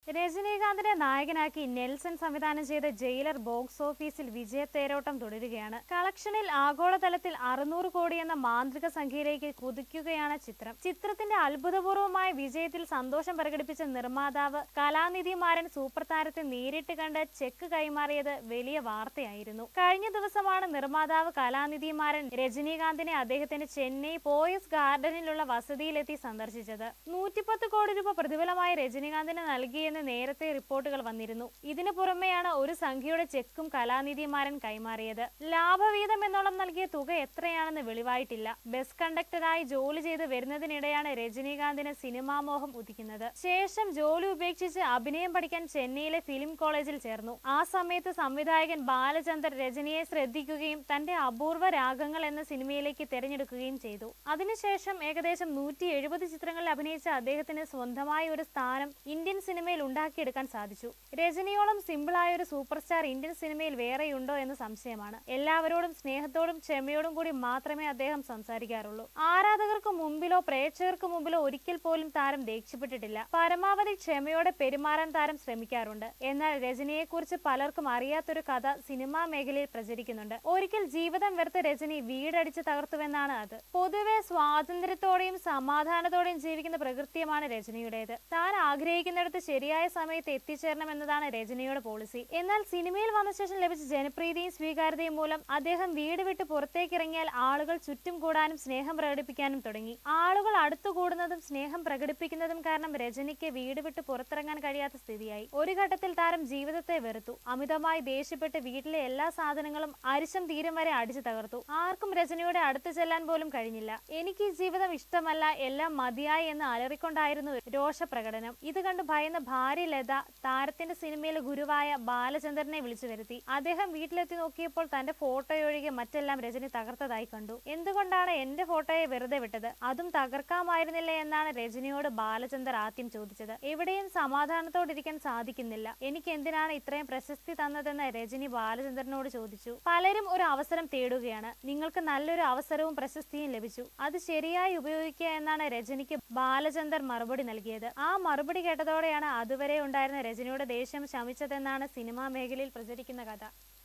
രജനീകാന്തിനെ നായകനാക്കി നെൽസൺ സംവിധാനം ചെയ്ത ജയിലർ ബോക്സ് ഓഫീസിൽ വിജയത്തേരോട്ടം തുടരുകയാണ്. കളക്ഷനിൽ ആഗോളതലത്തിൽ 600 കോടി എന്ന മാന്ത്രിക സംഖ്യയിലേക്ക് കുതിക്കുകയാണ് ചിത്രം. ചിത്രത്തിന്റെ അത്ഭുതപൂർവമായ വിജയത്തിൽ സന്തോഷം പ്രകടിപ്പിച്ച നിർമ്മാതാവ് കലാനിധി മാരൻ സൂപ്പർ താരത്തെ നേരിട്ട് കണ്ട് ചെക്ക് കൈമാറിയത് വലിയ വാർത്തയായിരുന്നു. കഴിഞ്ഞ ദിവസമാണ് നിർമ്മാതാവ് കലാനിധി മാരൻ രജനീകാന്തിനെ അദ്ദേഹത്തിന്റെ ചെന്നൈ പോയസ് ഗാർഡനിലുള്ള വസതിയിലെത്തി സന്ദർശിച്ചത്. 110 കോടി രൂപ പ്രതിഫലമായി രജനീകാന്തിന് നൽകിയെന്ന് നേരത്തെ റിപ്പോർട്ടുകൾ വന്നിരുന്നു. ഇതിനു പുറമെയാണ് ഒരു സംഖ്യയുടെ ചെക്കും കലാനിധി മാരൻ കൈമാറിയത്. ലാഭവീതം എന്നോളം നൽകിയ തുക എത്രയാണെന്ന് വെളിവായിട്ടില്ല. ബസ് കണ്ടക്ടറായി ജോലി ചെയ്ത് വരുന്നതിനിടെയാണ് രജനീകാന്തിന് സിനിമാ മോഹം ഉദിക്കുന്നത്. ശേഷം ജോലി ഉപേക്ഷിച്ച് അഭിനയം പഠിക്കാൻ ചെന്നൈയിലെ ഫിലിം കോളേജിൽ ചേർന്നു. ആ സമയത്ത് സംവിധായകൻ ബാലചന്ദർ രജനിയെ ശ്രദ്ധിക്കുകയും തന്റെ അപൂർവ രാഗങ്ങൾ എന്ന സിനിമയിലേക്ക് തിരഞ്ഞെടുക്കുകയും ചെയ്തു. അതിനുശേഷം ഏകദേശം 170 ചിത്രങ്ങളിൽ അഭിനയിച്ച അദ്ദേഹത്തിന് സ്വന്തമായ ഒരു സ്ഥാനം ഇന്ത്യൻ സിനിമയിൽ ഉണ്ടാക്കിയെടുക്കാൻ സാധിച്ചു. രജനിയോളം സിമ്പിളായ ഒരു സൂപ്പർ സ്റ്റാർ ഇന്ത്യൻ സിനിമയിൽ വേറെയുണ്ടോ എന്ന് സംശയമാണ്. എല്ലാവരോടും സ്നേഹത്തോടും ക്ഷമയോടും കൂടി മാത്രമേ അദ്ദേഹം സംസാരിക്കാറുള്ളൂ. ആരാധകർക്ക് മുമ്പിലോ പ്രേക്ഷകർക്ക് മുമ്പിലോ ഒരിക്കൽ പോലും താരം ദേഷ്യപ്പെട്ടിട്ടില്ല. പരമാവധി ക്ഷമയോടെ പെരുമാറാൻ താരം ശ്രമിക്കാറുണ്ട്. എന്നാൽ രജനിയെക്കുറിച്ച് പലർക്കും അറിയാത്തൊരു കഥ സിനിമാ മേഖലയിൽ പ്രചരിക്കുന്നുണ്ട്. ഒരിക്കൽ ജീവിതം വെറുത്ത രജനി വീടടിച്ച് തകർത്തുവെന്നാണ് അത്. പൊതുവെ സ്വാതന്ത്ര്യത്തോടെയും സമാധാനത്തോടെയും ജീവിക്കുന്ന പ്രകൃതിയാണ് രജനിയുടേത്. താൻ ആഗ്രഹിക്കുന്നിടത്ത് ശരിയായ സമയത്ത് എത്തിച്ചേരണം എന്നതാണ് രജനിയുടെ പോളിസി. എന്നാൽ സിനിമയിൽ വന്ന ശേഷം ലഭിച്ച ജനപ്രീതിയും സ്വീകാര്യതയും മൂലം അദ്ദേഹം വീട് വിട്ട് പുറത്തേക്കിറങ്ങിയാൽ ആളുകൾ ചുറ്റും കൂടാനും സ്നേഹം പ്രകടിപ്പിക്കാനും തുടങ്ങി. ആളുകൾ അടുത്തുകൂടുന്നതും സ്നേഹം പ്രകടിപ്പിക്കുന്നതും കാരണം രജനിക്ക് വീട് വിട്ട് പുറത്തിറങ്ങാൻ കഴിയാത്ത സ്ഥിതിയായി. ഒരു ഘട്ടത്തിൽ താരം ജീവിതത്തെ വെറുത്തു. അമിതമായി ദേഷ്യപ്പെട്ട് വീട്ടിലെ എല്ലാ സാധനങ്ങളും അരിശം തീരും വരെ അടിച്ചു തകർത്തു. ആർക്കും രജനിയുടെ അടുത്ത് ചെല്ലാൻ പോലും കഴിഞ്ഞില്ല. എനിക്ക് ഈ ജീവിതം ഇഷ്ടമല്ല, എല്ലാം മതിയായി എന്ന് അലറിക്കൊണ്ടായിരുന്നു രോഷപ്രകടനം. ഇത് കണ്ട് ഭയന്ന ഭാര്യ ലത താരത്തിന്റെ സിനിമയിലെ ഗുരുവായ ബാലചന്ദ്രനെ വിളിച്ചു വരുത്തി. അദ്ദേഹം വീട്ടിലെത്തി നോക്കിയപ്പോൾ തന്റെ ഫോട്ടോയൊഴികെ മറ്റെല്ലാം രജനി തകർത്തതായി കണ്ടു. എന്തുകൊണ്ടാണ് എന്റെ ഫോട്ടോയെ വെറുതെ വിട്ടത്, അതും തകർക്കാമായിരുന്നില്ലേ എന്നാണ് രജനിയോട് ബാലചന്ദ്രൻ ആദ്യം ചോദിച്ചത്. എവിടെയും സമാധാനത്തോടിരിക്കാൻ സാധിക്കുന്നില്ല, എനിക്ക് എന്തിനാണ് ഇത്രയും പ്രശസ്തി തന്നതെന്ന് രജനി ബാലചന്ദ്രനോട് ചോദിച്ചു. പലരും ഒരു അവസരം തേടുകയാണ്. നിങ്ങൾക്ക് നല്ലൊരു അവസരവും പ്രശസ്തിയും ലഭിച്ചു, അത് ശരിയായി ഉപയോഗിക്കുക എന്നാണ് രജനിക്ക് ബാലചന്ദ്രൻ മറുപടി നൽകിയത്. ആ മറുപടി കേട്ടതോടെയാണ് അതുവരെ ഉണ്ടായിരുന്ന രജനിയുടെ ദേഷ്യം ശമിച്ചതെന്നാണ് സിനിമാ മേഖലയിൽ പ്രചരിക്കുന്ന കഥ.